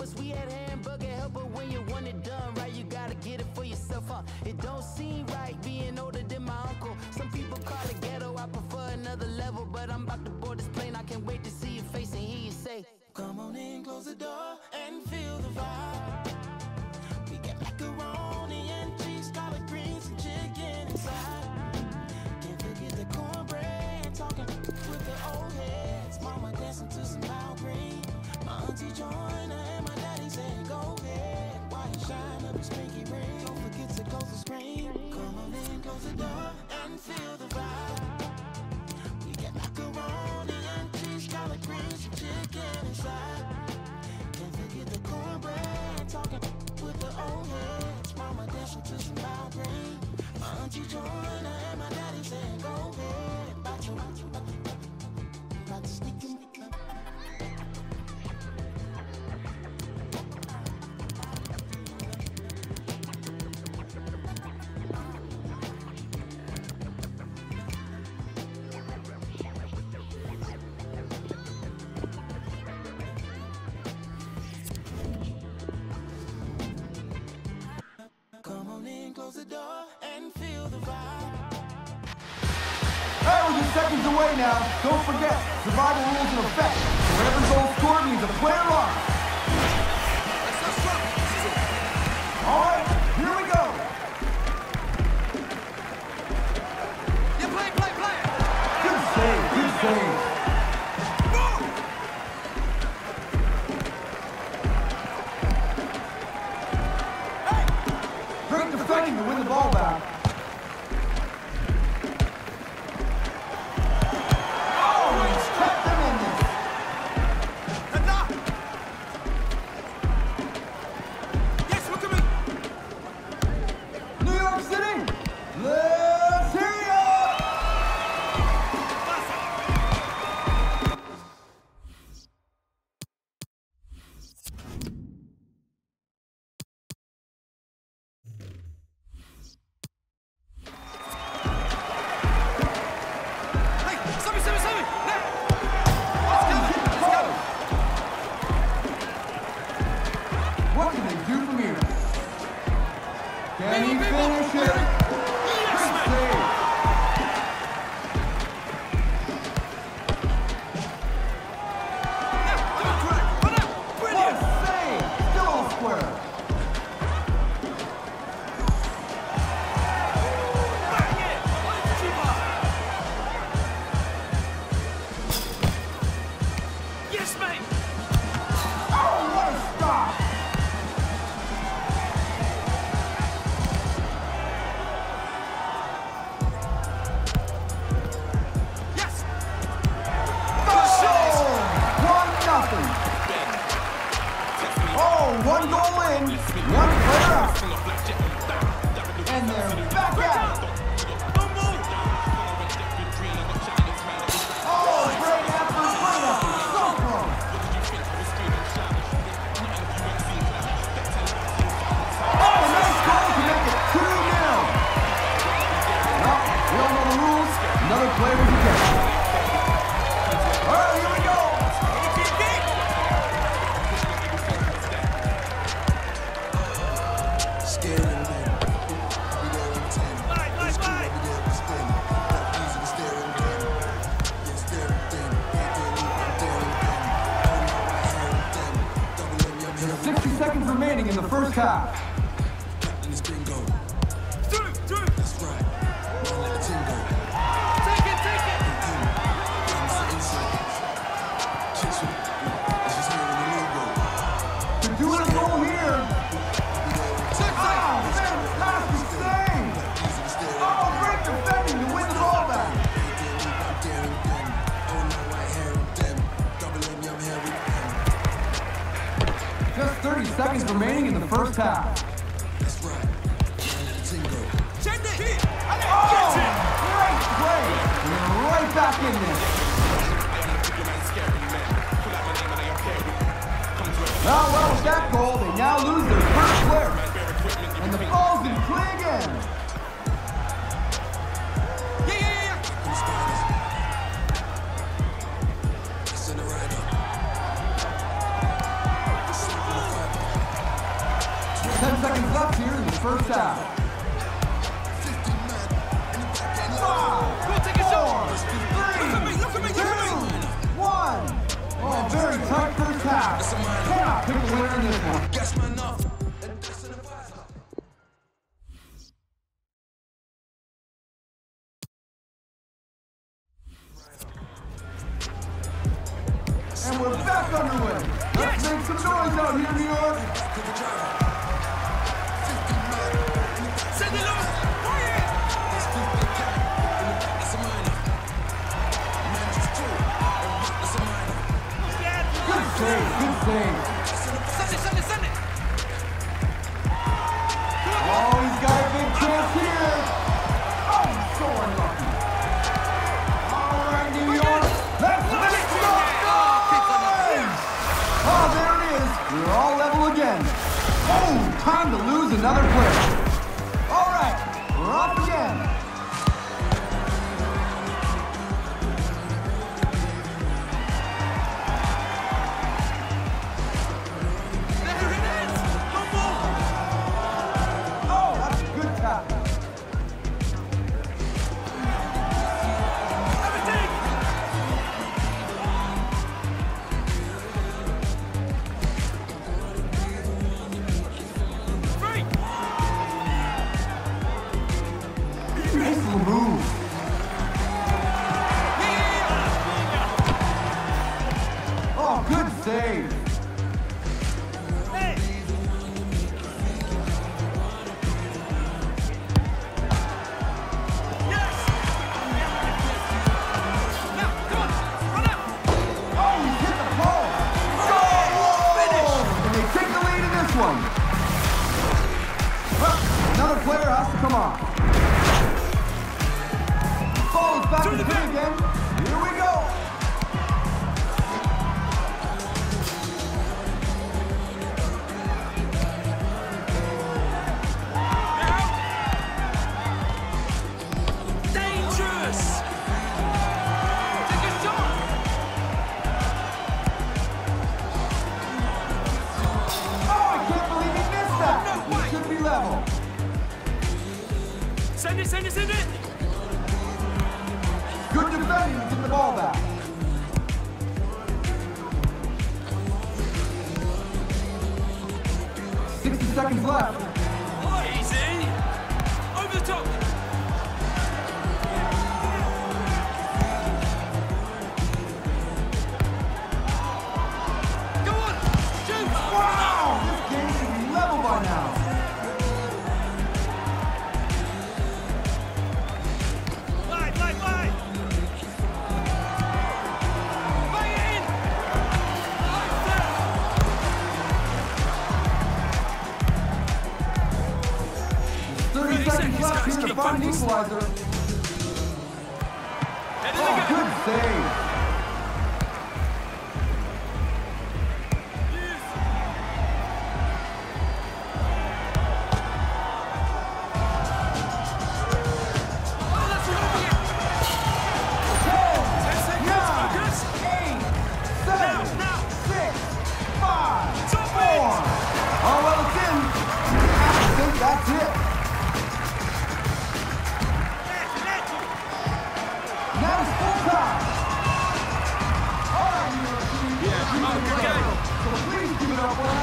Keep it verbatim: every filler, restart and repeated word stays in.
helpers, we had hamburger helper. When you want it done right, you gotta get it for yourself, huh? It don't seem right being older than my uncle. Some people call it ghetto, I prefer another level. But I'm about to board this plane, I can't wait to see your face and hear you say, come on in, close the door and feel the vibe. We got macaroni and cheese, collard greens and chicken inside. Can't forget the cornbread, talking with the old heads. Mama dancing to some loud green. My auntie joined her and my daddy said, go ahead. Why you shine up his pinky ring? Don't forget to close the screen. Come on in, close the door and feel the vibe. We got macaroni and cheese, collard greens and chicken inside. Can't forget the cornbread, talking with the old heads. Mama dancing to some loud green. My auntie joined her and my daddy said, go ahead. About to, about to, about to sneak in. Close the door and feel the vibe. Alright, we're just seconds away now. Don't forget, survival rules in effect. Whatever goal scored means a player lost. Alright, here we go. You play, play, play. Good save, good save. Great defending to win the ball back. Oh, he's kept them in this. Yes, we're coming. New York City, let's hear ya! What can they do from here? Can he finish it? Great save. What save? Still all square. Yes, mate. Oh, what a stop! Yes. One nothing. Oh, one goal in, one player out, and they're back at it. Oh, great effort, great effort, so close. Oh, nice goal to make it two nil. Well, we all know the rules. Another player was ejected. All right, here we go. sixty seconds remaining in the first half. Through, through. Take it, take it. They're doing a goal here. Oh, fantastic save. Oh, great defending to win the ball back. Just thirty seconds remaining in the first half. Send it. Oh, great play. We're right back in this. Well, well, with that goal, they now lose their first player. And the ball's in play again. Yeah, yeah, yeah. first half. Five, Go, take a shot. four, Look at me, look at me, look two, at me. one. Oh, very tight first half. Cannot pick a winner in this one. Gas man up. And we're back underway. Let's make some noise out here, New York. Send it up. Quiet. Good save, good save. Send it, send it, send it. Oh, he's got a big chance here. Oh, so unlucky. All right, New York. Let's make some noise. Oh, there it is. We're all level again. Oh, time to lose another player. All right, we're off again. There it is. One more. Oh, that's a good tackle. Have a dig. Three. Nice little move. Oh, good save. Hey. Yes. Now, come on. Run up. Oh, he hit the ball. Oh, and they take the lead in this one. Well, another player has to come on. Ball is back in play again. Here we go. Dangerous. Take a shot. Oh, I can't believe he missed that. No way. It should be level. Send it, send it, send it. Good defending to get the ball back. sixty seconds left. Easy. Over the top. Go on. Shoot. Wow! This game should be level by now. Wide, wide, wide. Bang it in. Like that. thirty thirty seconds seconds, left guys. here to Keep find an focused. equalizer. Head in Oh, the good save. Oh, that's moving it. ten, Ten seconds. nine, Focus. eight, seven, Now, now. six, five, Top four. it. Oh, well, it's in. I think that's it. Net, net. Now it's full time. All right, New York team. Yeah, You oh, made good it. game. So please give it up for